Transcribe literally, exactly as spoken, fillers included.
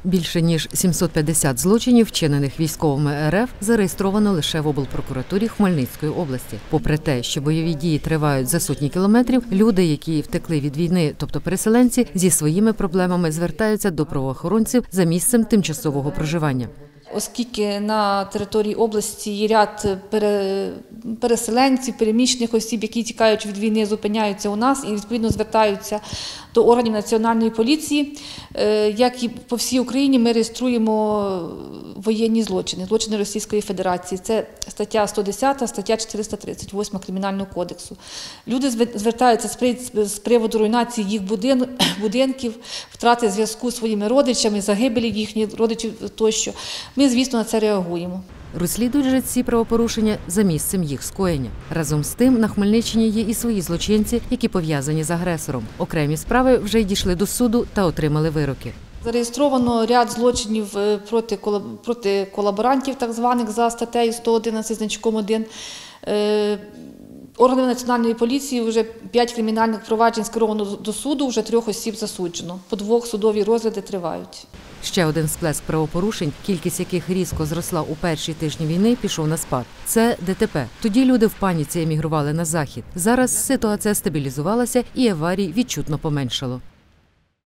Більше ніж сімсот п'ятдесят злочинів, вчинених військовими РФ, зареєстровано лише в облпрокуратурі Хмельницької області. Попри те, що бойові дії тривають за сотні кілометрів, люди, які втекли від війни, тобто переселенці, зі своїми проблемами звертаються до правоохоронців за місцем тимчасового проживання. Оскільки на території області є ряд переселенців, переміщених осіб, які тікають від війни, зупиняються у нас і відповідно звертаються до органів Національної поліції, як і по всій Україні ми реєструємо воєнні злочини, злочини Російської Федерації. Це стаття сто десята, стаття чотириста тридцять восьма Кримінального кодексу. Люди звертаються з приводу руйнації їх будинків, втрати зв'язку з своїми родичами, загибелі їхніх родичів тощо. Ми, звісно, на це реагуємо. Розслідують же ці правопорушення за місцем їх скоєння. Разом з тим, на Хмельниччині є і свої злочинці, які пов'язані з агресором. Окремі справи вже й дійшли до суду та отримали вироки. Зареєстровано ряд злочинів проти, проти колаборантів, так званих, за статтею сто одинадцять значком один. Органами Національної поліції вже п'ять кримінальних проваджень скеровано до суду, вже трьох осіб засуджено. По двох судові розгляди тривають. Ще один сплеск правопорушень, кількість яких різко зросла у перші тижні війни, пішов на спад. Це ДТП. Тоді люди в паніці емігрували на захід. Зараз ситуація стабілізувалася і аварій відчутно поменшало.